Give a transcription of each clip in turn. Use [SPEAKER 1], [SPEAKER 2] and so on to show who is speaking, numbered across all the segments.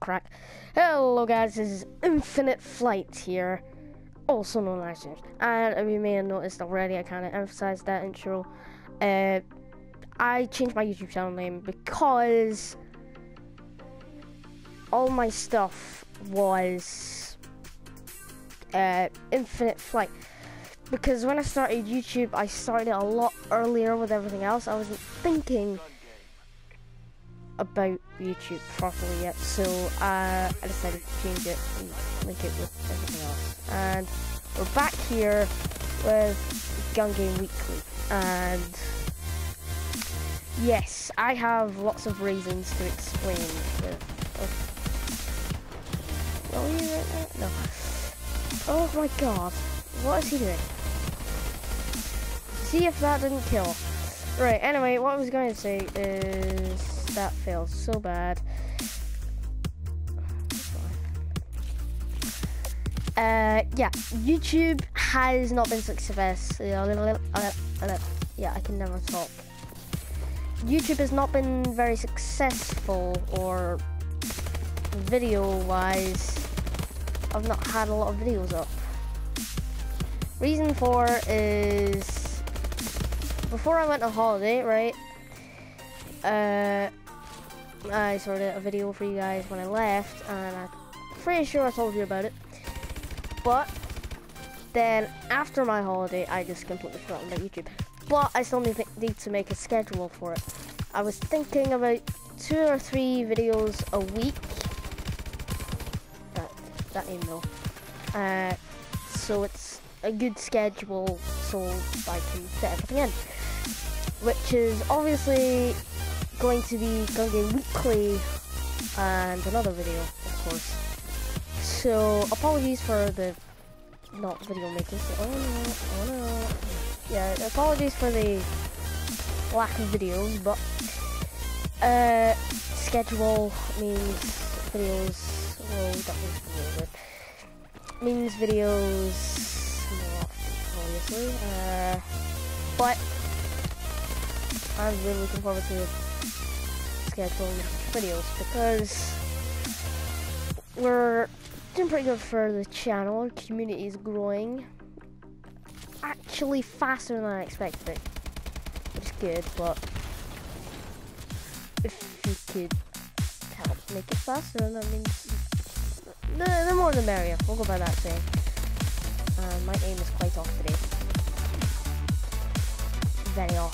[SPEAKER 1] crack. Hello guys, this is Infinite Flight here, also known as James. And you may have noticed already, I kind of emphasized that intro. I changed my YouTube channel name because all my stuff was Infinite Flight. Because when I started YouTube, I started a lot earlier with everything else. I wasn't thinking about YouTube properly yet, so I decided to change it and link it with everything else. And we're back here with Gun Game Weekly, and yes, I have lots of reasons to explain are you right there? No. Oh my god, what is he doing? See if that didn't kill. Right, anyway, what I was going to say is that failed so bad. Yeah, YouTube has not been successful. Yeah, I can never talk. YouTube has not been very successful, or video-wise, I've not had a lot of videos up. Reason for is, before I went on holiday, right, I sorted a video for you guys when I left, and I'm pretty sure I told you about it. But then after my holiday, I just completely forgot about YouTube. But I still need to make a schedule for it. I was thinking about 2 or 3 videos a week. That email. So it's a good schedule, so I can fit everything in. Which is obviously going to be Gun Game Weekly and another video, of course. So apologies for the not video making. Oh no. Yeah, apologies for the lack of videos, but schedule means videos. Well, that means videos more often, obviously. But I'm really looking forward to scheduling videos because we're doing pretty good for the channel. Our community is growing actually faster than I expected, which is good. But if you could help make it faster, that means the more the merrier. We'll go by that saying. My aim is quite off today. Very off.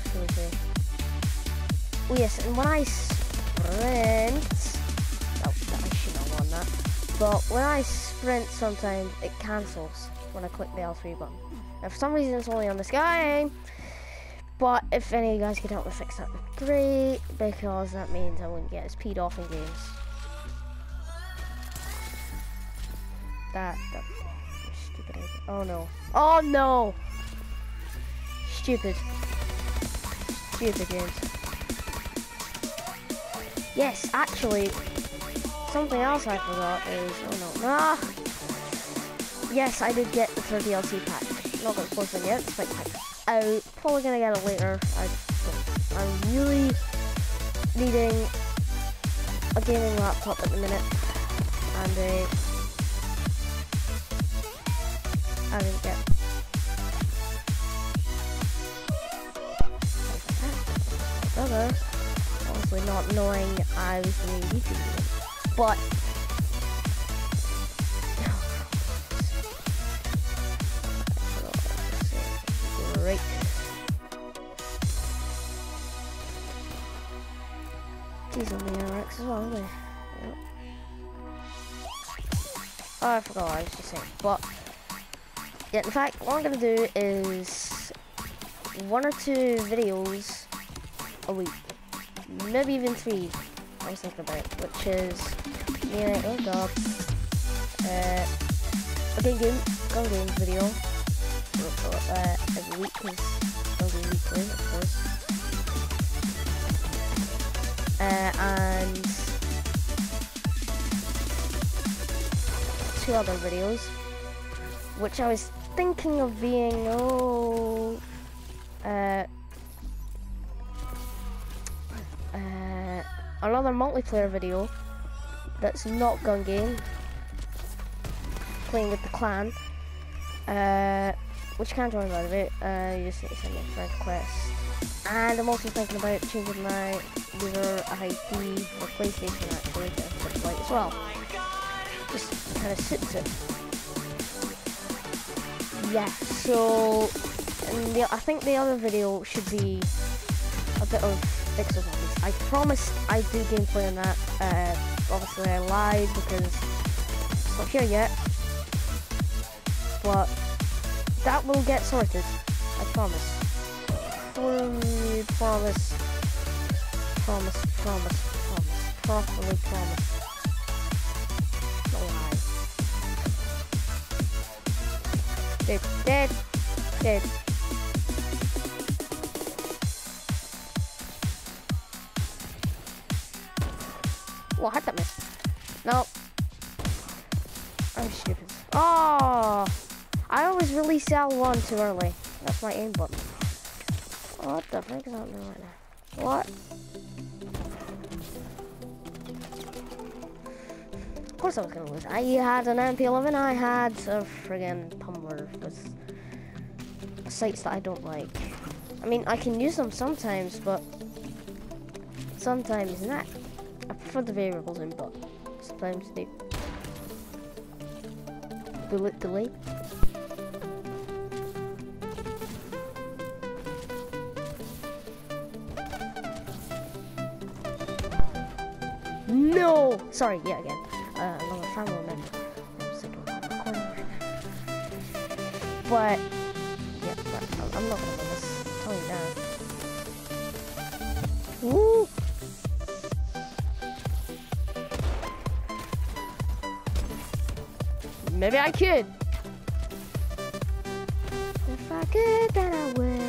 [SPEAKER 1] Oh yes, and when I sprint, I should have won that. But when I sprint, sometimes it cancels when I click the L3 button. Now for some reason it's only on this guy, but if any of you guys could help me fix that, would be great, because that means I wouldn't get as peed off in games. That stupid idea. Oh no. Oh no! Stupid games. Yes, actually, something else I forgot is, oh no, yes, I did get the 3rd DLC pack. Not got the 4th one yet, it's like out. Probably gonna get it later. I'm really needing a gaming laptop at the minute, and I didn't get brother, honestly not knowing I was doing YouTube video. But great. These are the NRX as well, aren't they? Yep. Oh, I forgot what I was just saying. But yeah, in fact, what I'm gonna do is 1 or 2 videos a week, maybe even 3. I was thinking about, which is oh god, a Gun Game video every week, because Gun Game Weekly, of course, and 2 other videos, which I was thinking of being another multiplayer video that's not gun game, playing with the clan, which you can join by the way. You just need to send me a friend request. And I'm also thinking about changing my user ID for PlayStation actually to Xbox as well. Just kind of suits it. Yeah, so and I think the other video should be a bit of Pixel Zombies. I promised I'd do gameplay on that. Obviously I lied because it's not here yet. But that will get sorted. I promise. Promise. Properly promise. No lie. Dead. Well, how'd that miss? No. I'm stupid. Oh! I always release L1 too early. That's my aim button. What the frick is happening right now? What? Of course I was gonna lose. I had an MP11, I had a friggin' Tumblr with sites that I don't like. I mean, I can use them sometimes, but sometimes not. I prefer the variables in, but sometimes they bullet delay. No! Sorry, yeah, again. Another family member. I'm sitting on the corner. But, yeah, I'm not gonna win this. I'm telling you now. Woo! Maybe I could. If I could, then I would.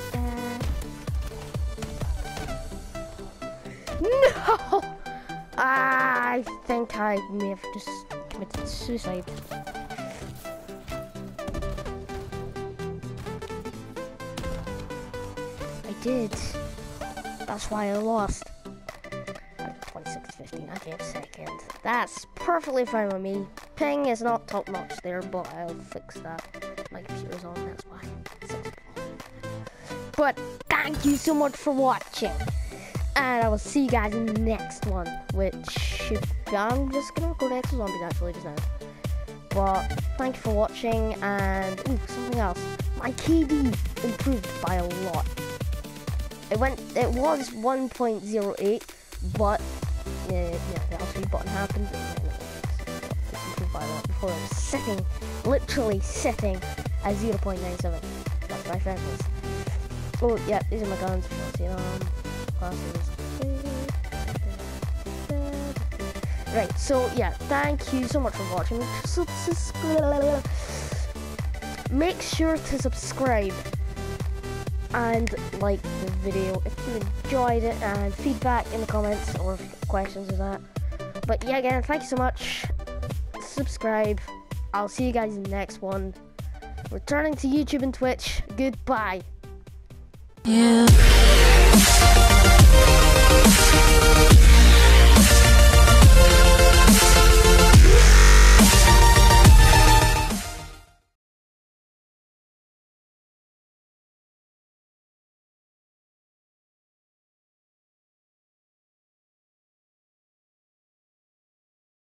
[SPEAKER 1] No! I think I may have just committed suicide. I did. That's why I lost. 26-15, I came second. That's perfectly fine with me. Ping is not top notch there, but I'll fix that. My computer's on, that's why. But thank you so much for watching. And I will see you guys in the next one, which I'm just gonna go to X Zombies actually just now. But thank you for watching, and ooh, something else. My KD improved by a lot. It was 1.08, but yeah, the LCD button happened. It's improved by a lot. Before it was literally sitting at 0.97. That's my friend was. Oh yeah, these are my guns. If you want to see them. Glasses. Right, so yeah, thank you so much for watching. Make sure to subscribe and like the video if you enjoyed it, and feedback in the comments or questions of that. But yeah, again, thank you so much. Subscribe. I'll see you guys in the next one. Returning to YouTube and Twitch. Goodbye. Yeah.